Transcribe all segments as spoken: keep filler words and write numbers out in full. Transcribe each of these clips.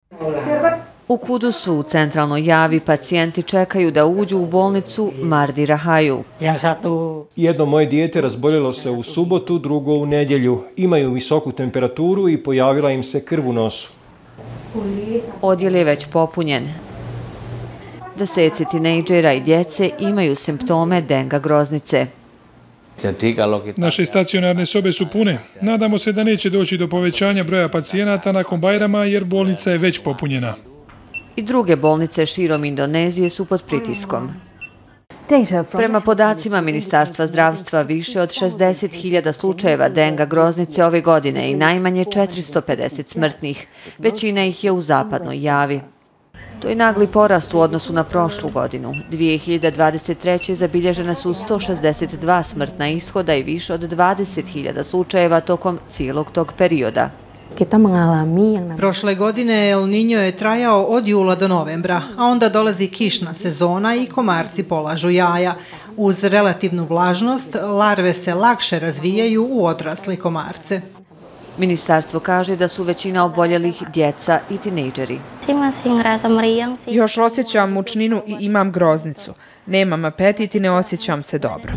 U Kudusu, u centralnoj Javi, pacijenti čekaju da uđu u bolnicu Mardi Rahaju. Jedno moje dijete razboljelo se u subotu, drugo u nedjelju. Imaju visoku temperaturu i pojavila im se krv u nosu. Odjel je već popunjen. Deseci tinejdžera i djece imaju simptome denga groznice. Naše stacionarne sobe su pune. Nadamo se da neće doći do povećanja broja pacijenata nakon Bajrama jer bolnica je već popunjena. I druge bolnice širom Indonezije su pod pritiskom. Prema podacima Ministarstva zdravstva, više od šezdeset hiljada slučajeva denga groznice ove godine i najmanje četiristo pedeset smrtnih. Većina ih je u zapadnoj Javi. To je nagli porast u odnosu na prošlu godinu. dvije hiljade dvadeset treće. zabilježena su sto šezdeset dva smrtna ishoda i više od dvadeset hiljada slučajeva tokom cijelog tog perioda. Prošle godine El Niño je trajao od jula do novembra, a onda dolazi kišna sezona i komarci polažu jaja. Uz relativnu vlažnost, larve se lakše razvijaju u odrasle komarce. Ministarstvo kaže da su većina oboljelih djeca i tinejdžeri. Još osjećam mučninu i imam groznicu. Nemam apetit i ne osjećam se dobro.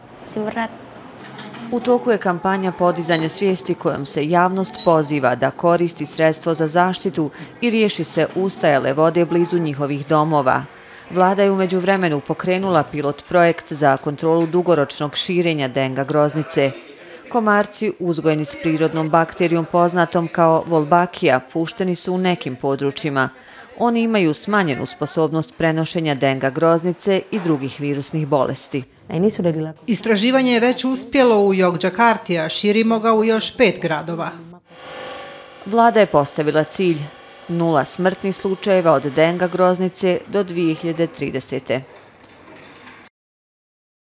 U toku je kampanja podizanja svijesti kojom se javnost poziva da koristi sredstvo za zaštitu i riješi se ustajale vode blizu njihovih domova. Vlada je u međuvremenu pokrenula pilot projekt za kontrolu dugoročnog širenja denga groznice. Komarci, uzgojeni s prirodnom bakterijom poznatom kao Wolbachia, pušteni su u nekim područjima. Oni imaju smanjenu sposobnost prenošenja denga groznice i drugih virusnih bolesti. Istraživanje je već uspjelo u Jogjakarti, a širimo ga u još pet gradova. Vlada je postavila cilj nula smrtnih slučajeva od denga groznice do dvije hiljade tridesete.